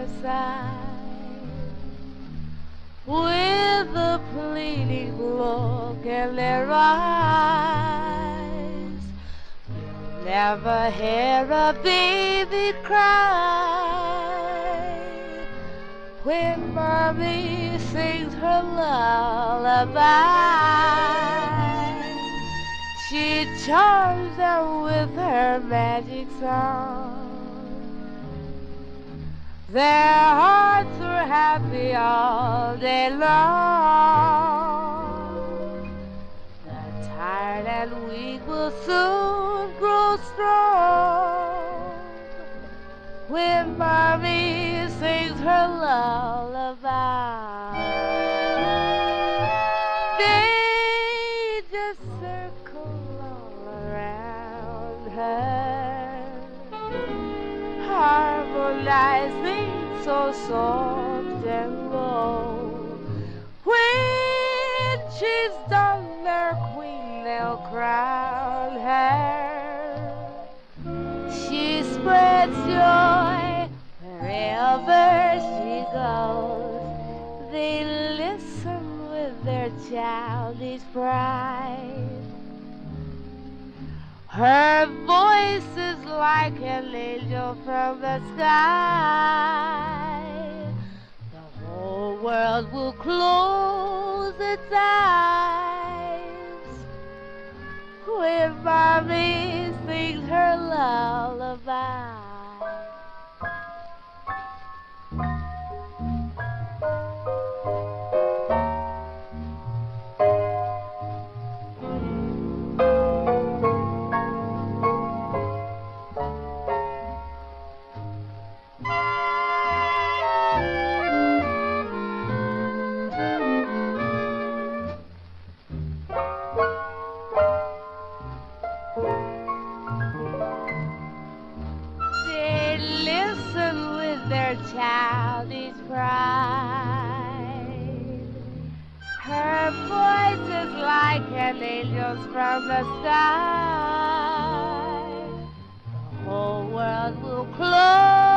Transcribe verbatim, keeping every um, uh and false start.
side with a pleading look in their eyes. You'll never hear a baby cry when mommy sings her lullaby. She charms them with her magic song. Their hearts are happy all day long. The tired and weak will soon grow strong when mommy sings her lullaby. They just circle all around her, harmonizing so soft and low. When she's done, their queen they'll crown her. She spreads joy wherever she goes. They listen with their childish pride. Her voice is like an angel from the sky. The whole world will close its eyes when mommy sings her lullaby. They listen with their childish pride. Her voice is like an angel's from the sky. The whole world will close